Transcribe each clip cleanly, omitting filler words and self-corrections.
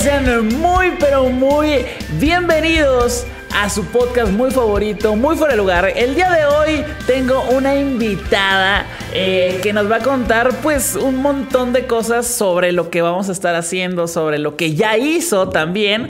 sean muy pero muy bienvenidos a su podcast muy favorito, muy fuera de lugar. El día de hoy tengo una invitada que nos va a contar pues un montón de cosas sobre lo que vamos a estar haciendo, sobre lo que ya hizo también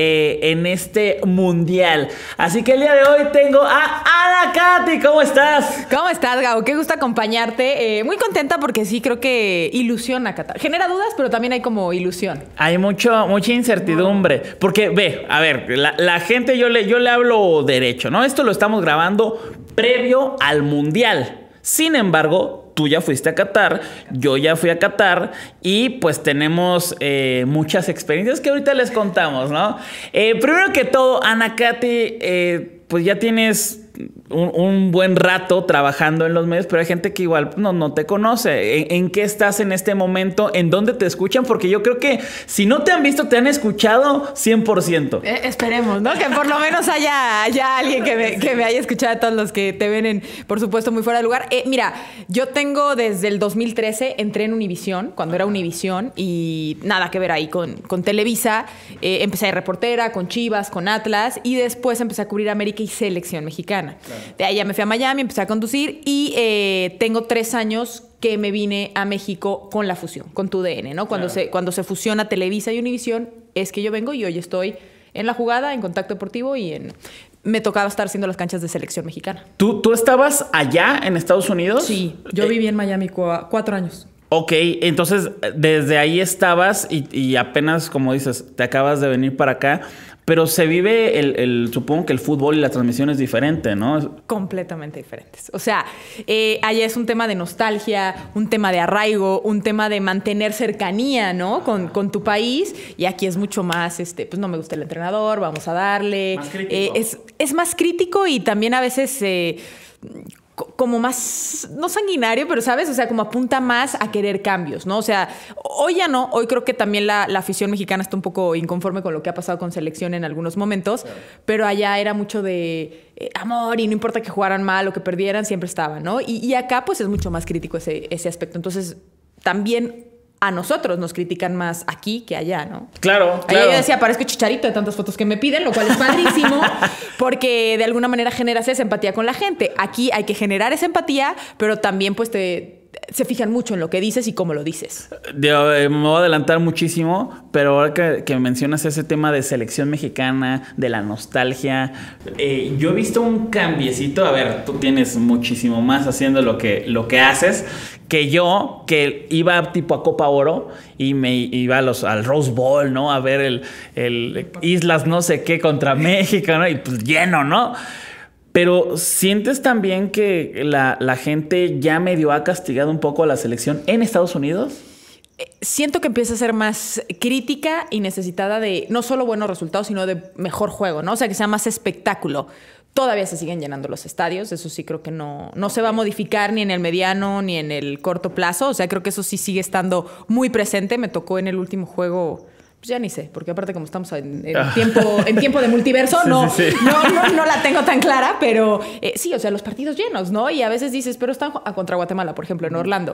en este mundial. Así que el día de hoy tengo a Ana Katy. ¿Cómo estás? ¿Cómo estás, Gabo? Qué gusto acompañarte. Muy contenta porque sí creo que ilusiona Qatar. Genera dudas, pero también hay como ilusión. Hay mucha incertidumbre. Porque ve, a ver, la gente yo le hablo derecho, ¿no? Esto lo estamos grabando previo al mundial. Sin embargo, tú ya fuiste a Qatar, yo ya fui a Qatar y pues tenemos muchas experiencias que ahorita les contamos, ¿no? Primero que todo, Ana Katy, pues ya tienes un buen rato trabajando en los medios, pero hay gente que igual no te conoce. ¿En qué estás en este momento? ¿En dónde te escuchan? Porque yo creo que si no te han visto, te han escuchado 100%. Esperemos, ¿no? Que por lo menos haya alguien que me haya escuchado, a todos los que te ven, por supuesto, muy fuera de lugar. Mira, yo tengo desde el 2013, entré en Univisión, cuando era Univisión, y nada que ver ahí con Televisa. Empecé de reportera, con Chivas, con Atlas, y después empecé a cubrir América y Selección Mexicana. Claro. De ahí ya me fui a Miami, empecé a conducir y tengo 3 años que me vine a México con la fusión, con TUDN, ¿no? Cuando se fusiona Televisa y Univisión, es que yo vengo y hoy estoy en La Jugada, en Contacto Deportivo y me tocaba estar haciendo las canchas de Selección Mexicana. ¿Tú estabas allá en Estados Unidos? Sí, yo viví en Miami 4 años. Ok, entonces desde ahí estabas y apenas, como dices, te acabas de venir para acá. Pero se vive supongo que el fútbol y la transmisión es diferente, ¿no? Completamente diferentes. O sea, allá es un tema de nostalgia, un tema de arraigo, un tema de mantener cercanía, ¿no? Con tu país. Y aquí es mucho más, pues no me gusta el entrenador, vamos a darle. Más crítico. Es más crítico y también a veces como más, no sanguinario, pero ¿sabes? O sea, como apunta más a querer cambios, ¿no? O sea, hoy ya no. Hoy creo que también la afición mexicana está un poco inconforme con lo que ha pasado con selección en algunos momentos, claro. Pero allá era mucho de amor y no importa que jugaran mal o que perdieran, siempre estaban, ¿no? Y acá pues es mucho más crítico ese aspecto. Entonces, también a nosotros nos critican más aquí que allá, ¿no? Claro. Allá yo decía, parezco Chicharito de tantas fotos que me piden, lo cual es padrísimo, porque de alguna manera generas esa empatía con la gente. Aquí hay que generar esa empatía, pero también pues se fijan mucho en lo que dices y cómo lo dices. Me voy a adelantar muchísimo, pero ahora que mencionas ese tema de selección mexicana, de la nostalgia, yo he visto un cambiecito. A ver, tú tienes muchísimo más haciendo lo que haces que yo, que iba tipo a Copa Oro y me iba al Rose Bowl, ¿no? A ver el Islas no sé qué contra México, ¿no? Y pues lleno, ¿no? Pero ¿sientes también que la gente ya medio ha castigado un poco a la selección en Estados Unidos? Siento que empieza a ser más crítica y necesitada de no solo buenos resultados, sino de mejor juego, ¿no? O sea, que sea más espectáculo. Todavía se siguen llenando los estadios, eso sí creo que no se va a modificar ni en el mediano ni en el corto plazo. O sea, creo que eso sí sigue estando muy presente. Me tocó en el último juego... Pues ya ni sé, porque aparte como estamos en tiempo de multiverso, sí. No la tengo tan clara, pero sí, o sea, los partidos llenos, ¿no? Y a veces dices, pero están contra Guatemala, por ejemplo, en Orlando,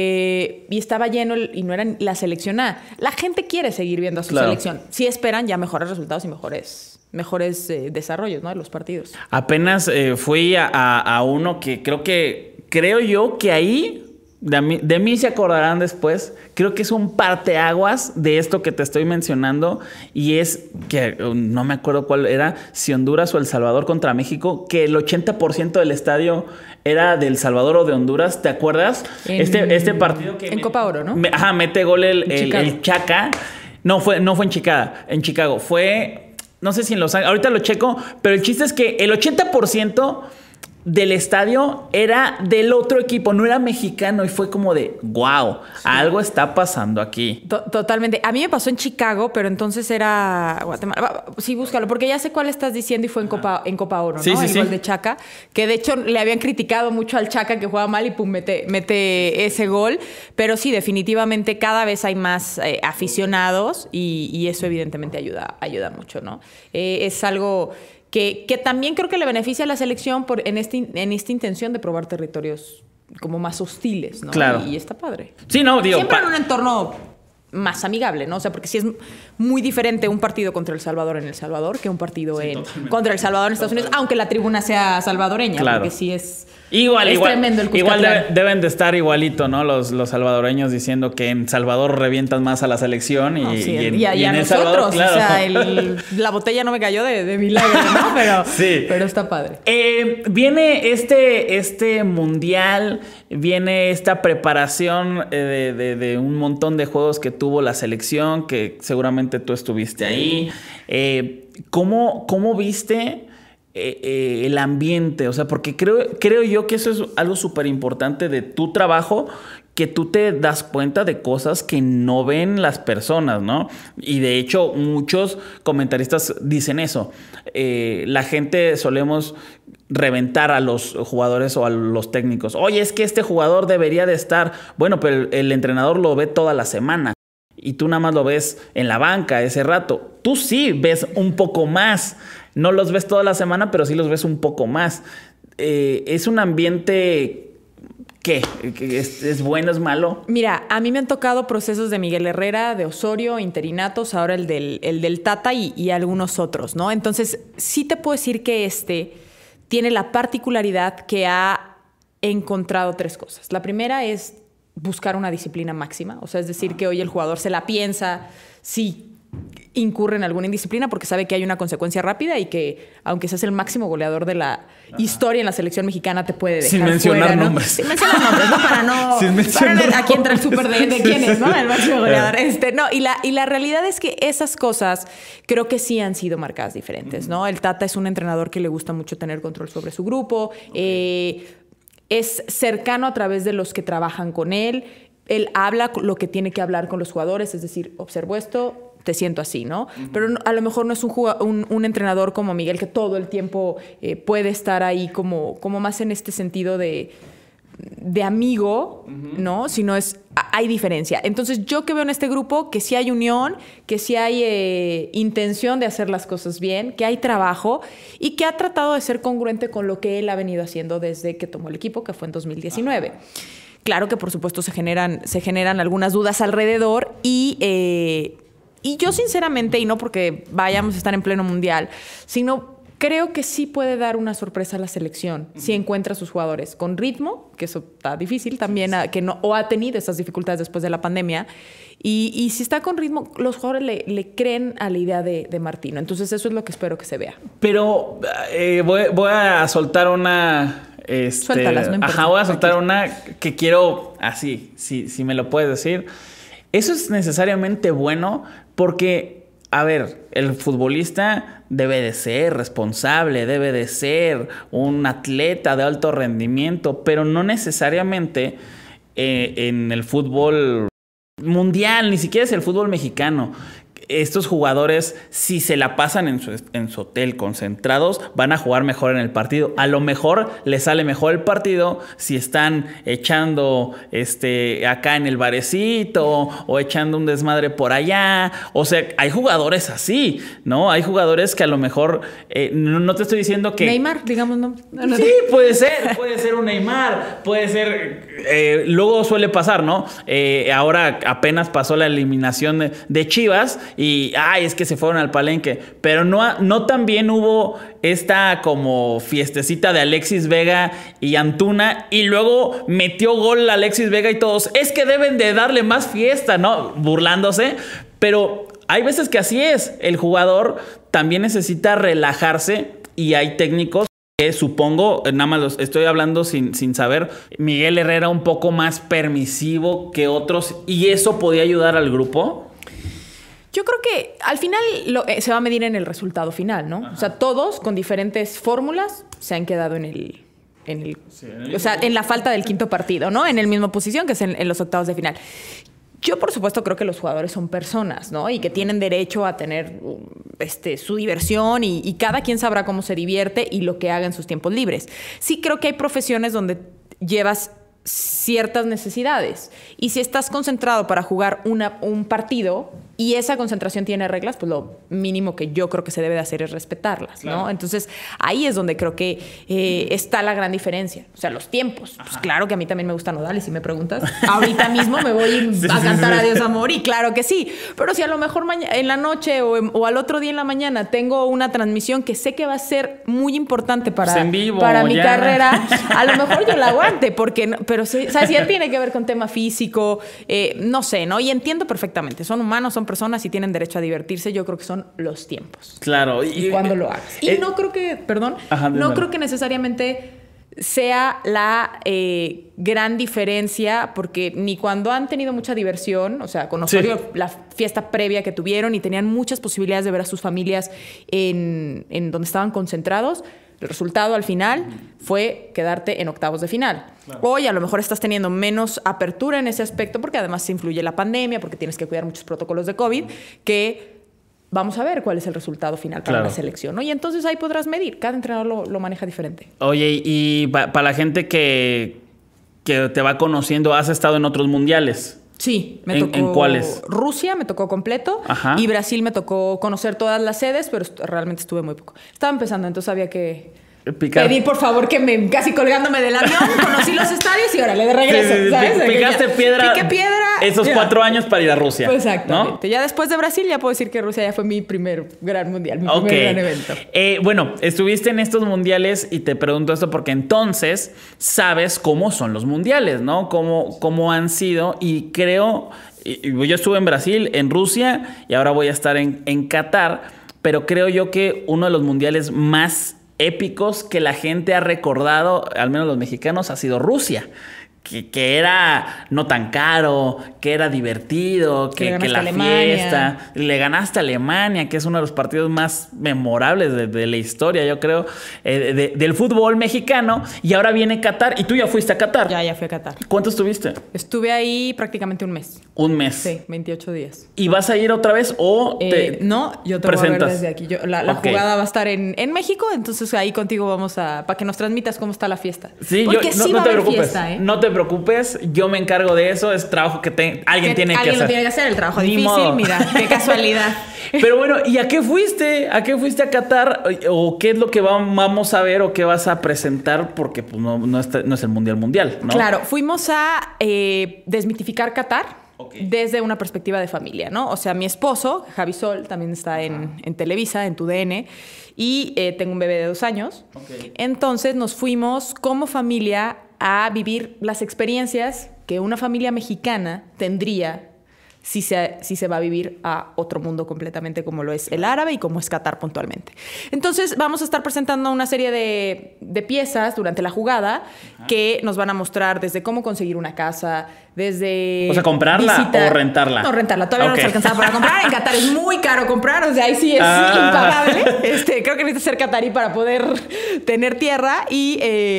y estaba lleno y no era la selección A. La gente quiere seguir viendo a su selección. Sí esperan ya mejores resultados y mejores desarrollos, ¿no? De los partidos. Apenas fui a uno que creo yo que ahí... De mí se acordarán después. Creo que es un parteaguas de esto que te estoy mencionando. Y es que no me acuerdo cuál era, si Honduras o El Salvador contra México, que el 80% del estadio era de El Salvador o de Honduras. ¿Te acuerdas? Este partido que... En Copa Oro, ¿no? Mete gol el Chaca. No fue en Chicago. Fue... No sé si en Los Ángeles. Ahorita lo checo. Pero el chiste es que el 80%... del estadio era del otro equipo, no era mexicano, y fue como de wow, sí. Algo está pasando aquí. Totalmente. A mí me pasó en Chicago, pero entonces era Guatemala. Sí, búscalo, porque ya sé cuál estás diciendo y fue en Copa Oro, ¿no? Sí, el gol de Chaca, que de hecho le habían criticado mucho al Chaca que jugaba mal y pum, mete ese gol. Pero sí, definitivamente cada vez hay más aficionados y eso evidentemente ayuda mucho, ¿no? Es algo que también creo que le beneficia a la selección en esta intención de probar territorios como más hostiles, ¿no? Claro. Y está padre. Sí, no, digo... Siempre en un entorno más amigable, ¿no? O sea, porque sí es muy diferente un partido contra El Salvador en El Salvador que un partido contra El Salvador en Estados Unidos, aunque la tribuna sea salvadoreña, claro. Porque sí es... Igual, tremendo el Cuscatlán. igual deben de estar igualito, ¿no? Los salvadoreños diciendo que en Salvador revientan más a la selección y, sí, y a en El nosotros, Salvador, claro. O sea, la botella no me cayó de milagro, ¿no? Pero, sí. Pero está padre. Viene este mundial, viene esta preparación de un montón de juegos que tuvo la selección, que seguramente tú estuviste ahí. ¿Cómo viste el ambiente? O sea, porque creo yo que eso es algo súper importante de tu trabajo, que tú te das cuenta de cosas que no ven las personas, ¿no? Y de hecho, muchos comentaristas dicen eso. La gente solemos reventar a los jugadores o a los técnicos. Oye, es que este jugador debería de estar... Bueno, pero el entrenador lo ve toda la semana. Y tú nada más lo ves en la banca ese rato. Tú sí ves un poco más. No los ves toda la semana, pero sí los ves un poco más. Es un ambiente... ¿Qué? ¿Es bueno, es malo? Mira, a mí me han tocado procesos de Miguel Herrera, de Osorio, interinatos, ahora el del Tata y algunos otros, ¿no? Entonces, sí te puedo decir que tiene la particularidad que ha encontrado 3 cosas. La primera es buscar una disciplina máxima, o sea, es decir, que hoy el jugador se la piensa, sí incurre en alguna indisciplina porque sabe que hay una consecuencia rápida y que aunque seas el máximo goleador de la historia en la selección mexicana te puede dejar sin mencionar fuera, ¿no? nombres. Sin mencionar nombres, ¿no? Para ver aquí entra el súper de quién es, ¿no? El máximo goleador. No, y la realidad es que esas cosas creo que sí han sido marcadas diferentes, ¿no? El Tata es un entrenador que le gusta mucho tener control sobre su grupo, es cercano a través de los que trabajan con él. Él habla lo que tiene que hablar con los jugadores, es decir, observo esto, te siento así, ¿no? Pero a lo mejor no es un entrenador como Miguel que todo el tiempo puede estar ahí como más en este sentido de amigo, ¿no? Sino hay diferencia. Entonces, yo que veo en este grupo que sí hay unión, que sí hay intención de hacer las cosas bien, que hay trabajo y que ha tratado de ser congruente con lo que él ha venido haciendo desde que tomó el equipo, que fue en 2019. Claro que, por supuesto, se generan algunas dudas alrededor y yo, sinceramente, y no porque vayamos a estar en pleno mundial, sino creo que sí puede dar una sorpresa a la selección si encuentra a sus jugadores con ritmo, que eso está difícil también, o ha tenido esas dificultades después de la pandemia. Y si está con ritmo, los jugadores le creen a la idea de Martino. Entonces, eso es lo que espero que se vea. Pero voy a soltar una... Suéltalas, no importa. Voy a soltar una que quiero así, si me lo puedes decir. Eso es necesariamente bueno porque, a ver, el futbolista debe de ser responsable, debe de ser un atleta de alto rendimiento, pero no necesariamente en el fútbol mundial, ni siquiera es el fútbol mexicano. Estos jugadores, si se la pasan en su hotel concentrados, van a jugar mejor en el partido. A lo mejor les sale mejor el partido si están echando acá en el barecito o echando un desmadre por allá. O sea, hay jugadores así, ¿no? Hay jugadores que a lo mejor no te estoy diciendo que... Neymar, digamos, ¿no? Sí, puede ser un Neymar, puede ser... luego suele pasar, ¿no? Ahora apenas pasó la eliminación de Chivas y es que se fueron al Palenque, pero no también hubo esta como fiestecita de Alexis Vega y Antuna y luego metió gol Alexis Vega y todos, es que deben de darle más fiesta, ¿no? Burlándose, pero hay veces que así es, el jugador también necesita relajarse y hay técnicos que supongo, nada más estoy hablando sin saber, Miguel Herrera un poco más permisivo que otros y eso podía ayudar al grupo. Yo creo que al final se va a medir en el resultado final, ¿no? Ajá. O sea, todos con diferentes fórmulas se han quedado en la falta del quinto partido, ¿no? En la misma posición que es en los octavos de final. Yo, por supuesto, creo que los jugadores son personas, ¿no? Y que tienen derecho a tener su diversión y cada quien sabrá cómo se divierte y lo que haga en sus tiempos libres. Sí creo que hay profesiones donde llevas ciertas necesidades. Y si estás concentrado para jugar un partido y esa concentración tiene reglas, pues lo mínimo que yo creo que se debe de hacer es respetarlas, ¿no? Entonces, ahí es donde creo que está la gran diferencia. O sea, los tiempos. Pues claro que a mí también me gusta Nodal, y si me preguntas, ahorita mismo me voy a cantar Adiós Amor, y claro que sí. Pero si a lo mejor en la noche o al otro día en la mañana tengo una transmisión que sé que va a ser muy importante para mi carrera, a lo mejor yo la aguante, pero sí, o sea, si ya tiene que ver con tema físico, no sé, ¿no? Y entiendo perfectamente. Son humanos, son personas y tienen derecho a divertirse. Yo creo que son los tiempos. Claro. Y cuando lo hagas. Y no creo que, no creo que necesariamente sea la gran diferencia, porque ni cuando han tenido mucha diversión, o sea, con Osorio, la fiesta previa que tuvieron y tenían muchas posibilidades de ver a sus familias en donde estaban concentrados, el resultado al final fue quedarte en octavos de final. Claro. Hoy a lo mejor estás teniendo menos apertura en ese aspecto, porque además se influye la pandemia, porque tienes que cuidar muchos protocolos de COVID, que vamos a ver cuál es el resultado final para la selección, ¿no? Y entonces ahí podrás medir. Cada entrenador lo maneja diferente. Oye, y para la gente que te va conociendo, ¿has estado en otros mundiales? Sí, me tocó. ¿En cuáles? Rusia me tocó completo. Ajá. Y Brasil me tocó conocer todas las sedes, pero realmente estuve muy poco. Estaba empezando, entonces había que pedir, por favor, casi colgándome del avión. Conocí los estadios y órale, de regreso. ¿Sabes? Piqué piedra esos 4 años para ir a Rusia. Pues exactamente. ¿No? Ya después de Brasil, ya puedo decir que Rusia ya fue mi primer gran mundial, mi primer gran evento. Bueno, estuviste en estos mundiales y te pregunto esto porque entonces sabes cómo son los mundiales, ¿no? Cómo han sido, y creo... Yo estuve en Brasil, en Rusia, y ahora voy a estar en Qatar, pero creo yo que uno de los mundiales más épicos que la gente ha recordado, al menos los mexicanos, ha sido Rusia. Que era no tan caro, que era divertido, que la fiesta. Le ganaste a Alemania, que es uno de los partidos más memorables de la historia, yo creo, del fútbol mexicano. Y ahora viene Qatar, y tú ya fuiste a Qatar. Ya fui a Qatar. ¿Cuánto estuviste? Estuve ahí prácticamente un mes. ¿Un mes? Sí, 28 días. ¿Y vas a ir otra vez o no, yo te voy a ver desde aquí. La jugada va a estar en México, entonces ahí contigo vamos para que nos transmitas cómo está la fiesta. Sí, no te preocupes. Fiesta, No te preocupes, yo me encargo de eso. Es trabajo que alguien tiene que hacer. Alguien lo tiene que hacer, el trabajo difícil, mira, qué casualidad. Pero bueno, ¿y a qué fuiste? ¿A qué fuiste a Qatar? ¿O qué es lo que vamos a ver o qué vas a presentar? Porque pues, no es el mundial, ¿no? Claro, fuimos a desmitificar Qatar. Desde una perspectiva de familia, ¿no? O sea, mi esposo, Javi Sol, también está en Televisa, en TUDN, y tengo un bebé de 2 años. Entonces nos fuimos como familia a vivir las experiencias que una familia mexicana tendría si se va a vivir a otro mundo completamente, como lo es el árabe y como es Qatar puntualmente. Entonces vamos a estar presentando una serie de piezas durante la jugada que nos van a mostrar desde cómo conseguir una casa, desde... O sea, ¿comprarla o rentarla? No, rentarla. Todavía no nos alcanzaba para comprar. En Qatar es muy caro comprar. O sea, ahí sí es impagable. Creo que necesitas ser catarí para poder tener tierra. Y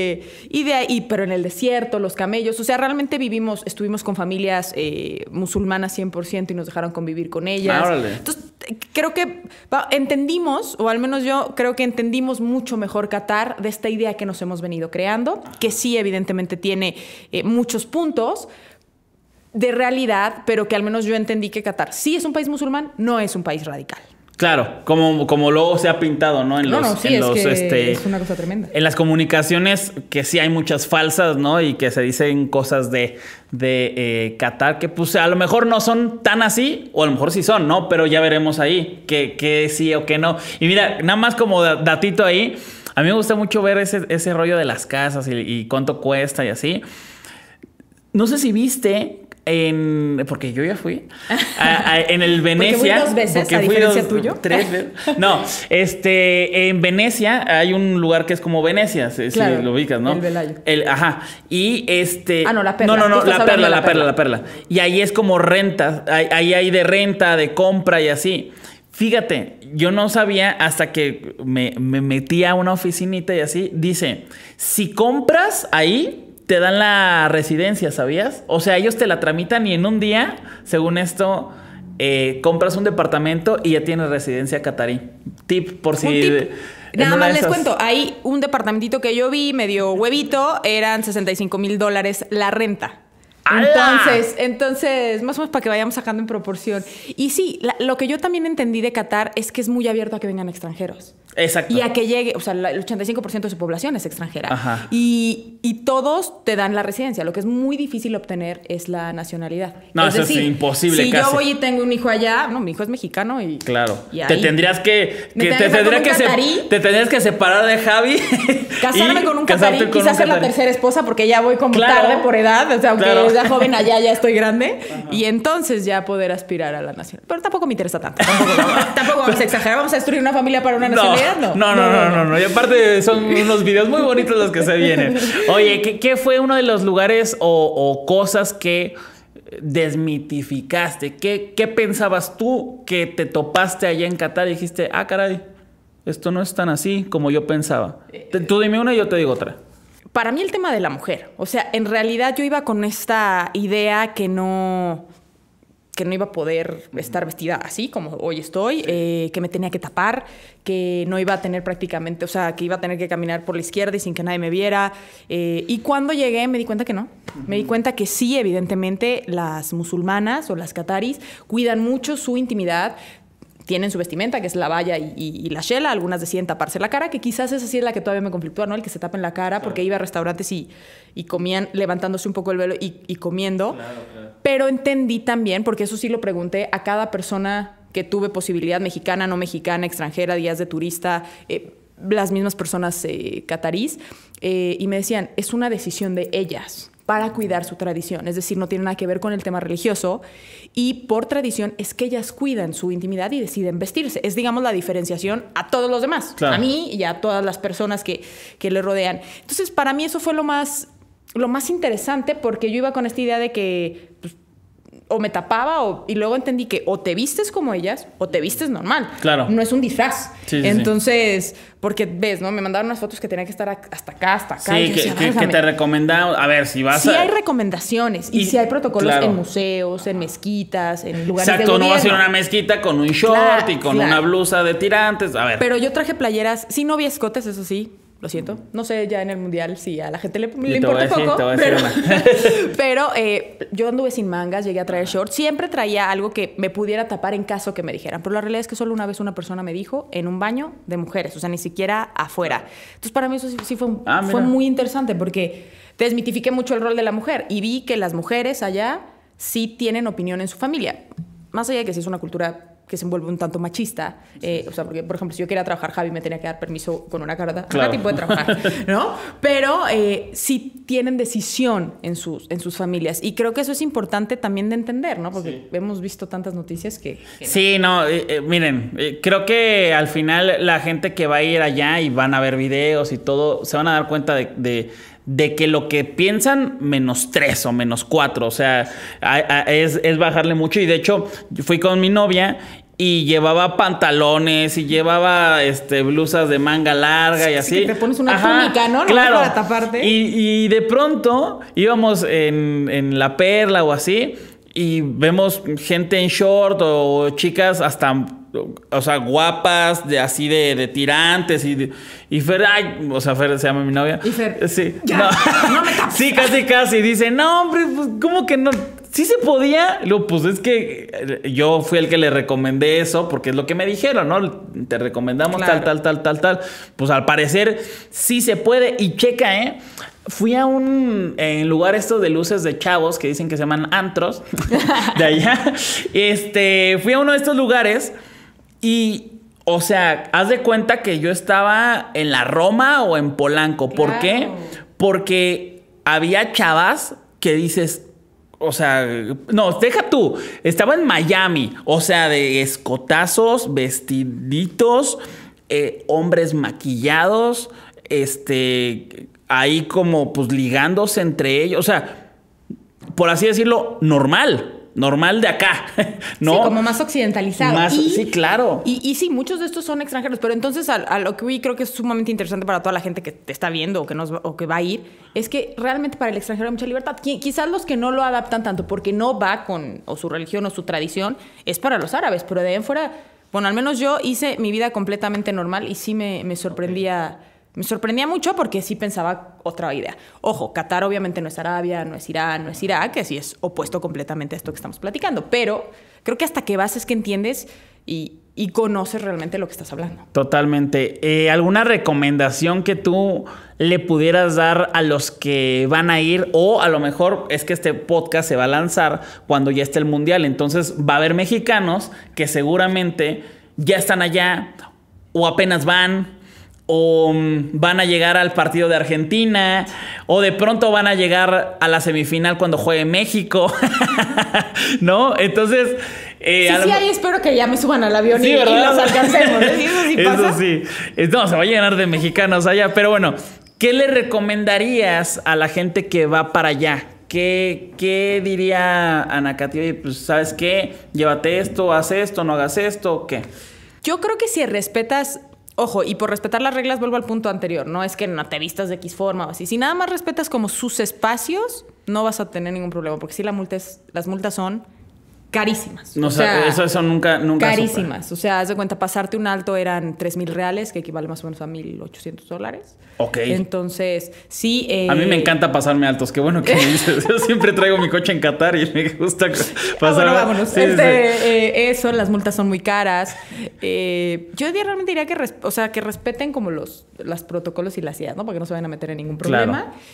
de ahí, pero en el desierto, los camellos. O sea, realmente estuvimos con familias musulmanas 100% y nos dejaron convivir con ellas. Entonces, creo que entendimos, o al menos yo creo que entendimos mucho mejor Qatar de esta idea que nos hemos venido creando, que sí, evidentemente tiene muchos puntos de realidad, pero que al menos yo entendí que Qatar sí es un país musulmán, no es un país radical. Claro, como luego se ha pintado, ¿no? Es una cosa tremenda. En las comunicaciones que sí hay muchas falsas, ¿no? Y que se dicen cosas de Qatar que pues a lo mejor no son tan así, o a lo mejor sí son, ¿no? Pero ya veremos ahí que sí o que no. Y mira, nada más como datito ahí, a mí me gusta mucho ver ese rollo de las casas y cuánto cuesta y así. No sé si viste... porque yo ya fui en el Venecia. Porque fui 2 veces, a diferencia tuyo. 3 veces. No, en Venecia hay un lugar que es como Venecia, claro, si lo ubicas, ¿no? El Velayo. Ajá. Y no, la Perla. No, la Perla. Y ahí es como renta, ahí hay de renta, de compra y así. Fíjate, yo no sabía hasta que me metí a una oficinita y así. Dice, si compras ahí, te dan la residencia, ¿sabías? O sea, ellos te la tramitan y en un día, según esto, compras un departamento y ya tienes residencia catarí. Tip, por si... Nada más les cuento, hay un departamentito que yo vi, medio huevito, eran $65,000 la renta. Entonces, más o menos para que vayamos sacando en proporción. Y sí, lo que yo también entendí de Qatar es que es muy abierto a que vengan extranjeros. Exacto. Y a que llegue, o sea, el 85% de su población es extranjera. Ajá. Y todos te dan la residencia. Lo que es muy difícil obtener es la nacionalidad. No, es eso decir, es imposible si casi. yo voy y tengo un hijo allá, no, mi hijo es mexicano y... Claro. Y te tendrías que te tendrías que separar de Javi. Casarme con un catarí, quizás ser la tercera esposa, porque ya voy como tarde por edad, o sea, aunque sea joven allá, ya estoy grande. Ajá. Y entonces ya poder aspirar a la nacionalidad. Pero tampoco me interesa tanto. Tampoco vamos a exagerar. Vamos a destruir una familia para una nacionalidad. No. Y aparte son unos videos muy bonitos los que se vienen. Oye, ¿qué fue uno de los lugares o cosas que desmitificaste? ¿Qué pensabas tú que te topaste allá en Qatar y dijiste, ah, caray, esto no es tan así como yo pensaba? Tú dime una y yo te digo otra. Para mí el tema de la mujer. O sea, en realidad yo iba con esta idea que no iba a poder estar vestida así como hoy estoy, que me tenía que tapar, que no iba a tener prácticamente, o sea, que iba a tener que caminar por la izquierda y sin que nadie me viera. Y cuando llegué me di cuenta que no. Me di cuenta que sí, evidentemente, las musulmanas o las qataris cuidan mucho su intimidad. Tienen su vestimenta, que es la baya y la shela. Algunas deciden taparse la cara, que quizás esa sí es la que todavía me conflictúa, ¿no? El que se tapen la cara, porque iba a restaurantes y comían levantándose un poco el velo y comiendo. Claro. Pero entendí también, porque eso sí lo pregunté a cada persona que tuve posibilidad, mexicana, no mexicana, extranjera, días de turista, las mismas personas catarís, y me decían, es una decisión de ellas para cuidar su tradición. Es decir, no tiene nada que ver con el tema religioso. Y por tradición es que ellas cuidan su intimidad y deciden vestirse. Es, digamos, la diferenciación a todos los demás. Claro. A mí y a todas las personas que le rodean. Entonces, para mí eso fue lo más interesante, porque yo iba con esta idea de que... pues, o me tapaba y luego entendí que o te vistes como ellas o te vistes normal. Claro. No es un disfraz. Sí, entonces, porque ves, ¿no? Me mandaron unas fotos que tenía que estar hasta acá. Sí, que te recomendamos. A ver, si vas sí hay recomendaciones y sí hay protocolos en museos, en mezquitas, en lugares de exacto, gobierno. No vas a ir a una mezquita con un short y con una blusa de tirantes. A ver. Pero yo traje playeras, sí, no vi escotes, eso sí. Lo siento. No sé ya en el mundial si a la gente le importa poco. Pero yo anduve sin mangas, llegué a traer shorts. Siempre traía algo que me pudiera tapar en caso que me dijeran. Pero la realidad es que solo una vez una persona me dijo en un baño de mujeres. O sea, ni siquiera afuera. Entonces, para mí eso sí fue muy interesante, porque desmitifiqué mucho el rol de la mujer. Y vi que las mujeres allá sí tienen opinión en su familia. Más allá de que sí es una cultura que se envuelve un tanto machista. O sea, porque, por ejemplo, si yo quería trabajar, Javi me tenía que dar permiso con una carta. Claro. Nati puede trabajar, ¿no? Pero sí tienen decisión en sus familias. Y creo que eso es importante también de entender, ¿no? Porque hemos visto tantas noticias que sí, no, miren, creo que al final la gente que va a ir allá y van a ver videos y todo, se van a dar cuenta de que lo que piensan -3 o -4, o sea, es bajarle mucho. Y de hecho, fui con mi novia y llevaba pantalones y llevaba blusas de manga larga y así. Que te pones una túnica, ¿no? Claro. Para taparte. Y de pronto íbamos en La Perla o así y vemos gente en short o chicas hasta... O sea, guapas, así de tirantes y Fer, o sea, Fer se llama mi novia. Y Fer, sí, ya, no me tapes. Sí, casi. Dice, no, hombre, pues, ¿cómo que no? ¿Sí se podía? Luego, pues es que yo fui el que le recomendé eso, porque es lo que me dijeron, ¿no? Te recomendamos tal. Pues al parecer sí se puede. Y checa, fui a en lugar estos de luces de chavos que dicen que se llaman antros de allá. Fui a uno de estos lugares. Y, o sea, haz de cuenta que yo estaba en la Roma o en Polanco. ¿Por qué? Porque había chavas que dices, o sea, no, deja tú, estaba en Miami, o sea, de escotazos, vestiditos, hombres maquillados, ahí como pues ligándose entre ellos, o sea, por así decirlo, normal de acá, ¿no? Sí, como más occidentalizado. Sí, claro. Y sí, muchos de estos son extranjeros, pero entonces a lo que creo que es sumamente interesante para toda la gente que te está viendo o que va a ir, es que realmente para el extranjero hay mucha libertad. Quizás los que no lo adaptan tanto porque no va con o su religión o su tradición, es para los árabes, pero de ahí en fuera, bueno, al menos yo hice mi vida completamente normal y sí me sorprendía Me sorprendía mucho porque sí pensaba otra idea. Ojo, Qatar obviamente no es Arabia, no es Irán, no es Irak, que sí es opuesto completamente a esto que estamos platicando. Pero creo que hasta que vas es que entiendes y conoces realmente lo que estás hablando. Totalmente. ¿Alguna recomendación que tú le pudieras dar a los que van a ir? O a lo mejor es que este podcast se va a lanzar cuando ya esté el Mundial. Entonces va a haber mexicanos que seguramente ya están allá o apenas van, o van a llegar al partido de Argentina, o de pronto van a llegar a la semifinal cuando juegue México, ¿no? Entonces... ahí espero que ya me suban al avión y los alcancemos. ¿Eso sí pasa? Eso sí. No, se va a llenar de mexicanos allá. Pero bueno, ¿qué le recomendarías a la gente que va para allá? ¿Qué diría Ana Katy? Oye, pues, ¿sabes qué? Llévate esto, haz esto, no hagas esto, ¿qué? Yo creo que si respetas... Ojo, y por respetar las reglas vuelvo al punto anterior. No es que no te vistas de X forma o así. Si nada más respetas como sus espacios, no vas a tener ningún problema. Porque sí, las multas son carísimas. No, o sea, eso nunca carísimas. Supera. O sea, haz de cuenta, pasarte un alto eran 3,000 reales, que equivale más o menos a $1,800. Ok. Entonces, sí... a mí me encanta pasarme altos. Qué bueno que me dices. Yo siempre traigo mi coche en Qatar y me gusta pasar... bueno, vámonos. Sí. Eso, las multas son muy caras. Yo realmente diría que respeten como los protocolos y las ideas, ¿no? Para que no se vayan a meter en ningún problema. Claro.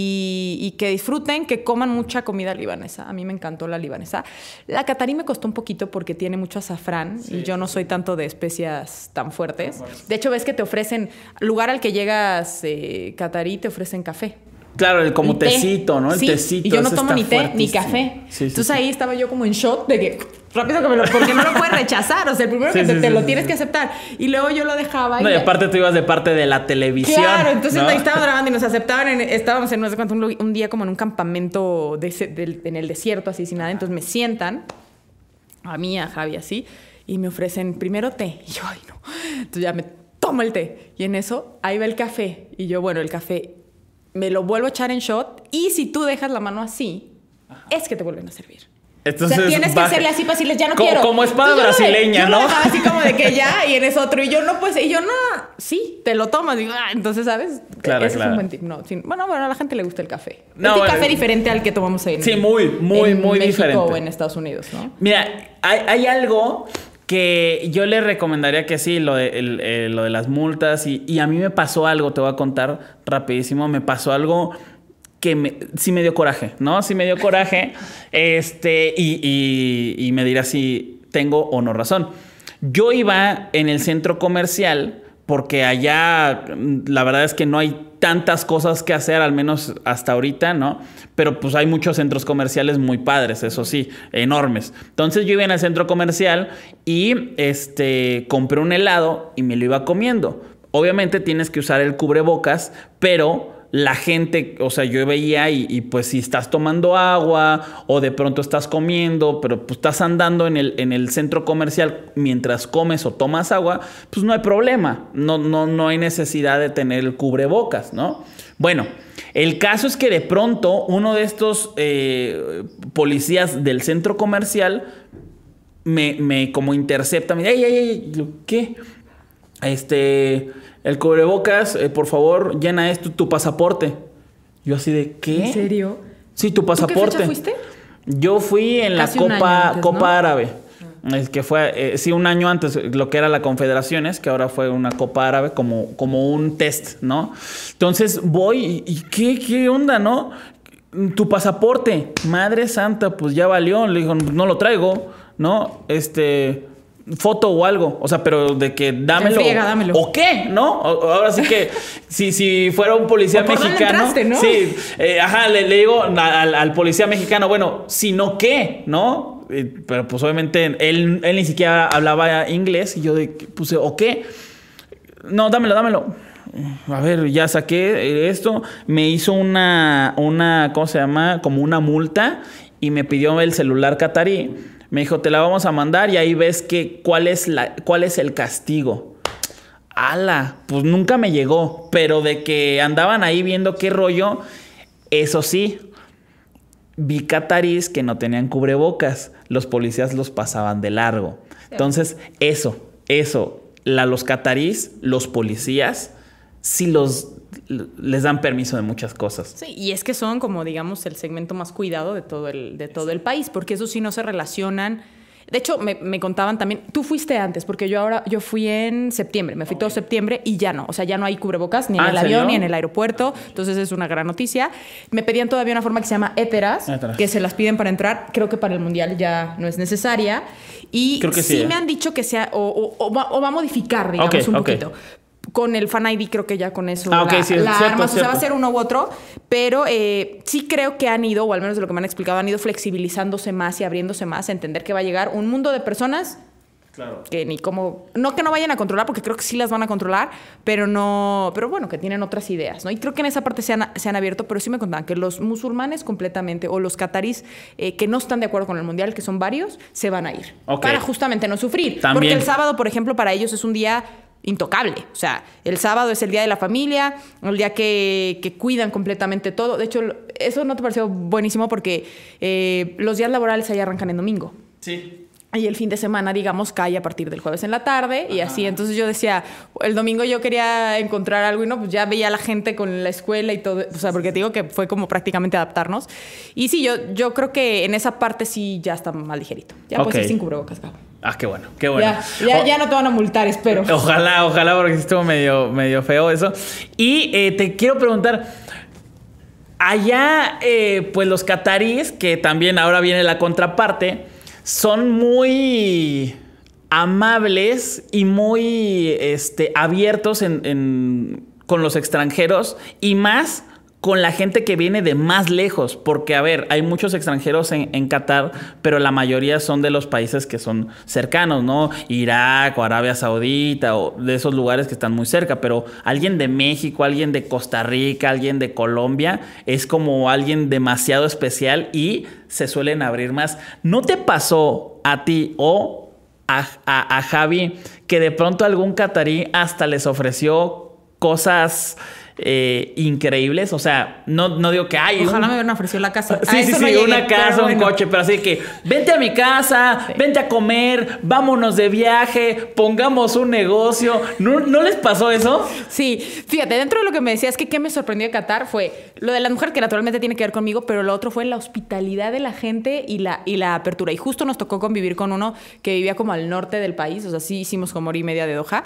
Y que disfruten, que coman mucha comida libanesa. A mí me encantó la libanesa. La catarí me costó un poquito porque tiene mucho azafrán y yo no soy tanto de especias tan fuertes. De hecho, ves que te ofrecen, lugar al que llegas catarí, te ofrecen café. Claro, como tecito, ¿no? El tecito. Y yo no tomo ni té ni café. Entonces ahí estaba yo como en shock de que rápido porque no lo puedes rechazar. O sea, el primero que te lo tienes que aceptar. Y luego yo lo dejaba. No, y aparte tú ibas de parte de la televisión. Claro, entonces ahí estaba grabando y nos aceptaban. Estábamos en no sé cuánto, un día como en un campamento en el desierto, así sin nada. Entonces me sientan, a mí, a Javi, así, y me ofrecen primero té. Y yo, ay, no. Entonces ya me tomo el té. Y en eso, ahí va el café. Y yo, bueno, el café me lo vuelvo a echar en shot. Y si tú dejas la mano así, es que te vuelven a servir. Entonces, o sea, tienes que hacerle así para decirles, ya no quiero. Como espada brasileña, ¿no? Yo lo dejaba así como de que ya, y en eso otro. Y yo, no, pues, y yo, no, sí, te lo tomas. Digo, entonces, ¿sabes? Claro, ese es un buen tip. No, bueno, a la gente le gusta el café. No, es un café diferente al que tomamos en muy México diferente. O en Estados Unidos, ¿no? Mira, hay algo que yo le recomendaría que sí, lo de las multas. Y a mí me pasó algo, te voy a contar rapidísimo. Me pasó algo que sí me dio coraje, ¿no? Sí me dio coraje. Y me dirá si tengo o no razón. Yo iba en el centro comercial porque allá la verdad es que no hay tantas cosas que hacer, al menos hasta ahorita, ¿no? Pero pues hay muchos centros comerciales muy padres, eso sí, enormes. Entonces yo iba en el centro comercial y compré un helado y me lo iba comiendo. Obviamente tienes que usar el cubrebocas, pero la gente, o sea, yo veía y pues si estás tomando agua o de pronto estás comiendo, pero pues estás andando en el centro comercial mientras comes o tomas agua, pues no hay problema. No hay necesidad de tener el cubrebocas, ¿no? Bueno, el caso es que de pronto uno de estos policías del centro comercial me como intercepta, me dice, ¡ey! ¿Qué? El cubrebocas, por favor, llena esto, tu pasaporte. Yo así de, ¿qué? ¿En serio? Sí, tu pasaporte. ¿Tú qué fecha fuiste? Yo fui en casi la antes, Copa ¿no? Árabe. Es que fue, sí, un año antes, lo que era la Confederaciones, que ahora fue una Copa Árabe, como un test, ¿no? Entonces voy y ¿qué onda, no? Tu pasaporte, madre santa, pues ya valió. Le dijo, no lo traigo, ¿no? Foto o algo, o sea, pero de que dámelo. Dámelo. ¿O qué? ¿No? Ahora sí que si fuera un policía mexicano. Entraste, ¿no? Sí, le digo al policía mexicano, bueno, si no, ¿qué? ¿No? Pero pues obviamente él ni siquiera hablaba inglés y yo puse, ¿o qué? No, dámelo. A ver, ya saqué esto. Me hizo una ¿cómo se llama? Como una multa y me pidió el celular catarí. Me dijo, te la vamos a mandar y ahí ves cuál es el castigo. ¡Hala! Pues nunca me llegó. Pero de que andaban ahí viendo qué rollo, eso sí, vi catarís que no tenían cubrebocas. Los policías los pasaban de largo. Entonces, los catarís, los policías, sí les dan permiso de muchas cosas. Sí, y es que son como, digamos, el segmento más cuidado de todo el país, porque eso sí no se relacionan. De hecho, me contaban también, tú fuiste antes, porque yo fui en septiembre, me fui todo septiembre y ya no, o sea, ya no hay cubrebocas ni en el avión ni en el aeropuerto, entonces es una gran noticia. Me pedían todavía una forma que se llama éteras, que se las piden para entrar, creo que para el Mundial ya no es necesaria, y creo que sí me han dicho que sea, o va a modificar, digamos, un poquito. Con el Fan ID creo que ya con eso sí, la cierto, armas, o sea, va a ser uno u otro, pero sí creo que han ido, o al menos de lo que me han explicado, han ido flexibilizándose más y abriéndose más a entender que va a llegar un mundo de personas que ni como, no que no vayan a controlar, porque creo que sí las van a controlar, pero bueno, que tienen otras ideas, ¿no? Y creo que en esa parte se han abierto, pero sí me contaban que los musulmanes completamente, o los catarís que no están de acuerdo con el Mundial, que son varios, se van a ir, para justamente no sufrir. También. Porque el sábado, por ejemplo, para ellos es un día intocable. O sea, el sábado es el día de la familia, el día que cuidan completamente todo. De hecho, eso no te pareció buenísimo porque los días laborales ahí arrancan en domingo. Sí. Y el fin de semana, digamos, cae a partir del jueves en la tarde y así. Entonces yo decía, el domingo yo quería encontrar algo y no, pues ya veía a la gente con la escuela y todo. O sea, porque te digo que fue como prácticamente adaptarnos. Y sí, yo creo que en esa parte sí ya está más ligerito. Ya puedes ir sin cubrebocas, cabrón. Ah, qué bueno, qué bueno. Ya no te van a multar, espero. Ojalá, porque estuvo medio feo eso. Y te quiero preguntar, allá, pues los cataríes, que también ahora viene la contraparte, son muy amables y muy abiertos con los extranjeros y más con la gente que viene de más lejos. Porque, a ver, hay muchos extranjeros en Qatar, pero la mayoría son de los países que son cercanos, ¿no? Irak o Arabia Saudita o de esos lugares que están muy cerca. Pero alguien de México, alguien de Costa Rica, alguien de Colombia, es como alguien demasiado especial y se suelen abrir más. ¿No te pasó a ti o a Javi que de pronto algún catarí hasta les ofreció cosas increíbles? O sea, no digo que hay. Ojalá me hubieran ofrecido la casa. Sí, no una casa, un coche, pero así que vente a mi casa, vente a comer, vámonos de viaje, pongamos un negocio. ¿No les pasó eso? Sí, fíjate, dentro de lo que me decías, que qué me sorprendió de Qatar fue lo de las mujeres, que naturalmente tiene que ver conmigo, pero lo otro fue la hospitalidad de la gente y la apertura. Y justo nos tocó convivir con uno que vivía como al norte del país, o sea, sí hicimos como hora y media de Doha.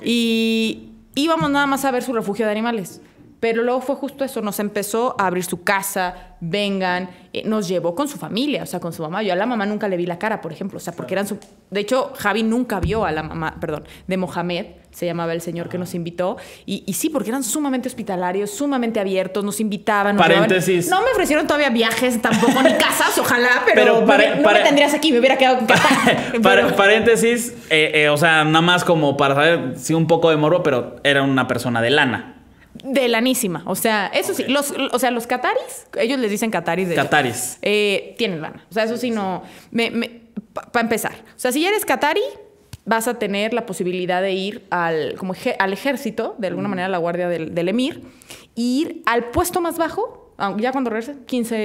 Y íbamos nada más a ver su refugio de animales. Pero luego fue justo eso, nos empezó a abrir su casa, vengan, nos llevó con su familia, o sea, con su mamá. Yo a la mamá nunca le vi la cara, por ejemplo, o sea, porque eran su... De hecho, Javi nunca vio a la mamá, de Mohamed, se llamaba el señor que nos invitó, y sí, porque eran sumamente hospitalarios, sumamente abiertos, nos invitaban. Paréntesis. No me ofrecieron todavía viajes, tampoco ni casas, ojalá, pero no me tendrías aquí, me hubiera quedado en Qatar. Paréntesis, o sea, nada más como para saber, sí, un poco de morbo, pero era una persona de lana. De lanísima, o sea, eso sí, los cataris, ellos les dicen cataris. Cataris. Tienen lana, o sea, eso sí no... Para empezar, o sea, si ya eres catari, vas a tener la posibilidad de ir al ejército, de alguna manera a la guardia del emir, e ir al puesto más bajo, ya cuando regresen,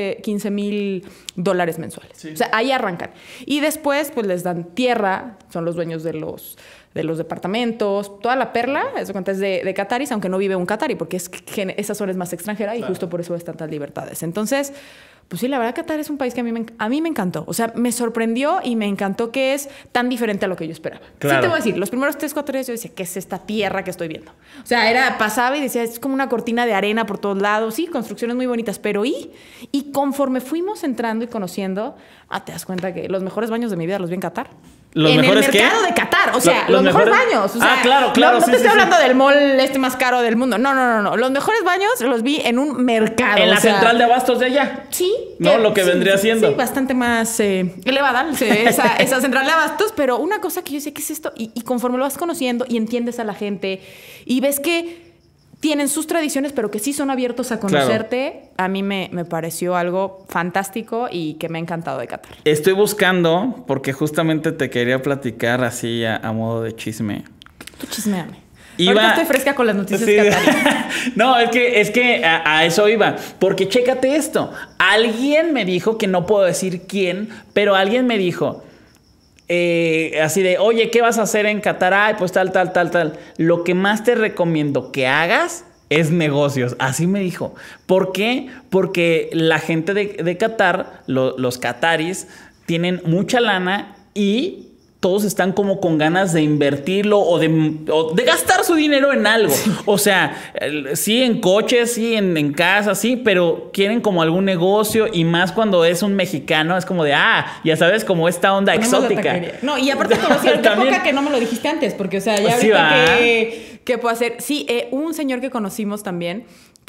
$15,000 mensuales. Sí. O sea, ahí arrancan. Y después, pues les dan tierra, son los dueños de los departamentos, toda la perla, eso es de cataris, aunque no vive un catari, porque esa zona es más extranjera y justo por eso es tantas libertades. Entonces, pues sí, la verdad Qatar es un país que a mí me encantó. O sea, me sorprendió y me encantó que es tan diferente a lo que yo esperaba. Claro. Sí te voy a decir, los primeros 3-4 días yo decía, ¿qué es esta tierra que estoy viendo? O sea, pasaba y decía, es como una cortina de arena por todos lados. Sí, construcciones muy bonitas, pero y conforme fuimos entrando y conociendo, te das cuenta que los mejores baños de mi vida los vi en Qatar. ¿Los mejores qué? En el mercado de Qatar. O sea, los mejores baños. O sea, claro. No te estoy hablando del mall más caro del mundo. No. Los mejores baños los vi en un mercado. En la central de abastos de allá. Sí. No, lo que vendría siendo. Sí, bastante más elevada esa central de abastos. Pero una cosa que yo sé, ¿qué es esto? Y conforme lo vas conociendo y entiendes a la gente y ves que tienen sus tradiciones, pero que sí son abiertos a conocerte. Claro. A mí me pareció algo fantástico y que me ha encantado de Qatar. Estoy buscando, porque justamente te quería platicar así a modo de chisme. Tú chismeame. Ahorita estoy fresca con las noticias qataríes. No, es que a eso iba. Porque chécate esto. Alguien me dijo, que no puedo decir quién, pero alguien me dijo, así de, oye, ¿qué vas a hacer en Qatar? Ay, pues tal. Lo que más te recomiendo que hagas es negocios. Así me dijo. ¿Por qué? Porque la gente de Qatar, los qataris, tienen mucha lana y todos están como con ganas de invertirlo o de gastar su dinero en algo. O sea, sí en coches, sí en casas, sí, pero quieren como algún negocio y más cuando es un mexicano, es como de, ya sabes, como esta onda exótica. No, y aparte conocí qué poca que no me lo dijiste antes, porque, o sea, ya sí, ahorita ¿qué puedo hacer? Sí, un señor que conocimos también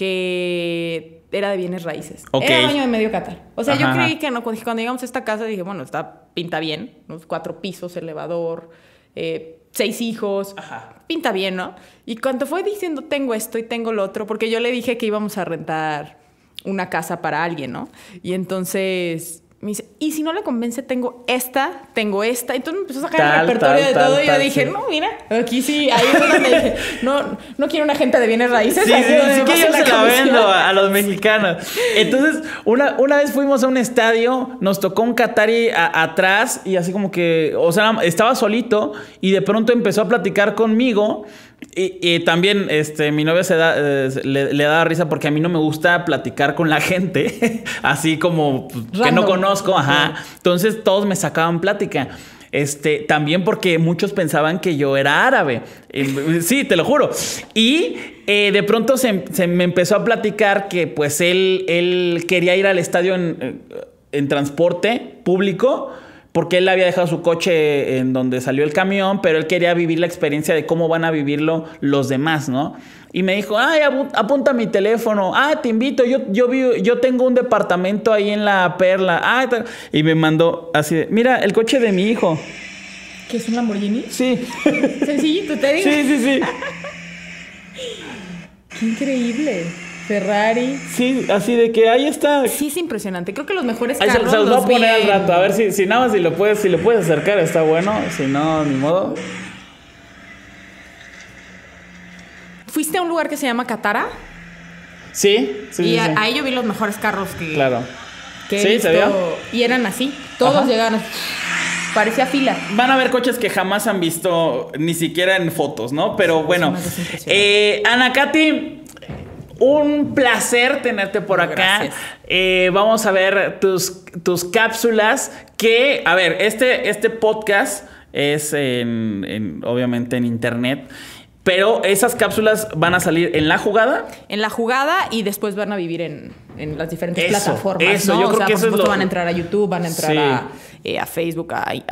que era de bienes raíces. Okay. Era dueño de medio Qatar. O sea, yo creí que no, cuando llegamos a esta casa dije, bueno, pinta bien, ¿no? 4 pisos, elevador, 6 hijos. Ajá. Pinta bien, ¿no? Y cuando fue diciendo, tengo esto y tengo lo otro, porque yo le dije que íbamos a rentar una casa para alguien, ¿no? Y entonces me dice, y si no le convence, tengo esta. Entonces me empezó a sacar el repertorio de todo y yo dije, no, mira, aquí sí, ahí es donde dije, no quiero una agente de bienes raíces. Sí, que yo se la vendo a los mexicanos. Entonces, una vez fuimos a un estadio, nos tocó un qatari atrás y así como que, o sea, estaba solito y de pronto empezó a platicar conmigo. Y también mi novia le da risa porque a mí no me gusta platicar con la gente así como que no conozco, ajá. Entonces todos me sacaban plática. También porque muchos pensaban que yo era árabe. Sí, te lo juro. Y de pronto se me empezó a platicar que pues él quería ir al estadio en transporte público, porque él había dejado su coche en donde salió el camión, pero él quería vivir la experiencia de cómo van a vivirlo los demás, ¿no? Y me dijo, apunta mi teléfono. Te invito, yo tengo un departamento ahí en La Perla. Y me mandó así de, mira, el coche de mi hijo. ¿Qué es un Lamborghini? Sí. Sencillito, te digo. Sí. Qué increíble. Ferrari. Sí, así de que ahí está. Sí, es impresionante. Creo que los mejores carros se los voy a poner al rato. A ver si nada más si lo puedes acercar, está bueno. Si no, ni modo. ¿Fuiste a un lugar que se llama Katara? Sí. Y ahí yo vi los mejores carros que... Claro. Que he visto, ¿se vio? Y eran así. Todos llegaron. Parecía fila. Van a ver coches que jamás han visto, ni siquiera en fotos, ¿no? Pero bueno. Ana Katy, un placer tenerte por acá. Vamos a ver tus cápsulas. Que, a ver, este podcast es obviamente en internet. Pero esas cápsulas van a salir en La Jugada. En La Jugada y después van a vivir en las diferentes plataformas, ¿no? Yo creo que eso es van a entrar a YouTube, van a entrar a Facebook,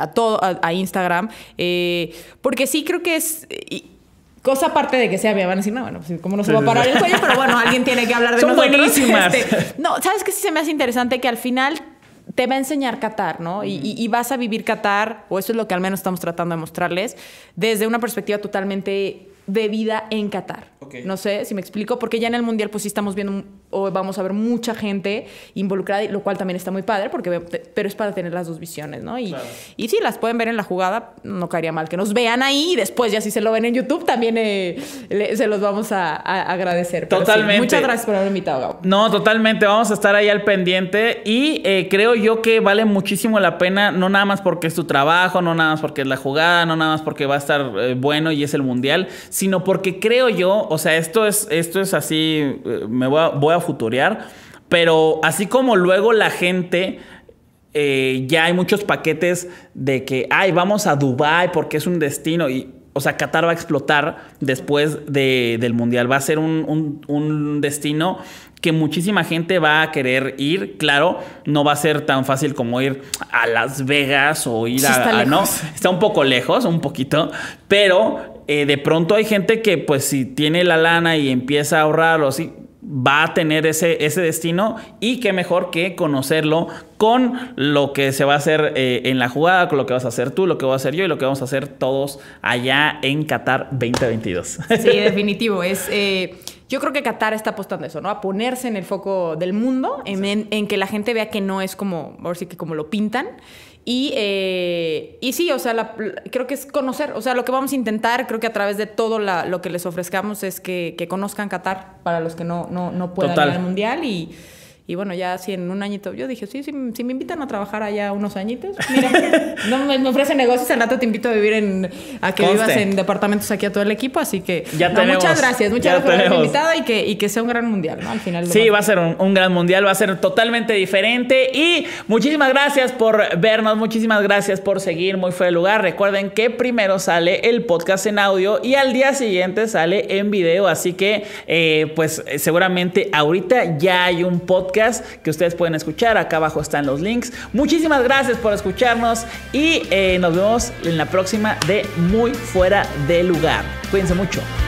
a Instagram. Porque sí creo que es... cosa aparte de que sea, me van a decir, no, bueno, pues como no se va a parar el cuello, pero bueno, alguien tiene que hablar de nosotros. Son buenísimas. No, ¿sabes qué sí se me hace interesante? Que al final te va a enseñar Qatar, ¿no? Y vas a vivir Qatar, o eso es lo que al menos estamos tratando de mostrarles, desde una perspectiva totalmente de vida en Qatar. Okay. No sé si me explico, porque ya en el Mundial pues sí estamos viendo o vamos a ver mucha gente involucrada, lo cual también está muy padre, pero es para tener las dos visiones, ¿no? Y sí, las pueden ver en La Jugada, no caería mal que nos vean ahí y después ya si se lo ven en YouTube también se los vamos a agradecer. Pero totalmente. Sí, muchas gracias por haberme invitado, Gabo. No, totalmente, vamos a estar ahí al pendiente y creo yo que vale muchísimo la pena, no nada más porque es tu trabajo, no nada más porque es La Jugada, no nada más porque va a estar bueno y es el Mundial, sino porque creo yo, o sea, esto es así, me voy a futurear, pero así como luego la gente, ya hay muchos paquetes de que, vamos a Dubái porque es un destino y, o sea, Qatar va a explotar después del Mundial, va a ser un destino que muchísima gente va a querer ir. Claro, no va a ser tan fácil como ir a Las Vegas o ir no, está un poco lejos, un poquito, pero de pronto hay gente que pues si tiene la lana y empieza a ahorrar o así, va a tener ese destino y qué mejor que conocerlo con lo que se va a hacer en La Jugada, con lo que vas a hacer tú, lo que voy a hacer yo y lo que vamos a hacer todos allá en Qatar 2022. Sí, definitivo. Yo creo que Qatar está apostando a eso, ¿no? A ponerse en el foco del mundo, en que la gente vea que no es como, ahora sí que como lo pintan. Y sí, o sea, creo que es conocer, o sea, lo que vamos a intentar, creo que a través de todo lo que les ofrezcamos es que conozcan Qatar para los que no puedan ir al Mundial Y bueno, ya así en un añito, yo dije, sí, si me invitan a trabajar allá unos añitos, mira, no me ofrecen negocios, al rato te invito a vivir a que vivas en departamentos aquí a todo el equipo, así que muchas gracias por haberme invitado y que sea un gran mundial, ¿no? Al final. Sí, va a ser un gran mundial, va a ser totalmente diferente y muchísimas gracias por vernos, muchísimas gracias por seguir Muy Fuera de Lugar. Recuerden que primero sale el podcast en audio y al día siguiente sale en video, así que pues seguramente ahorita ya hay un podcast que ustedes pueden escuchar. Acá abajo están los links. Muchísimas gracias por escucharnos y nos vemos en la próxima de Muy Fuera de Lugar. Cuídense mucho.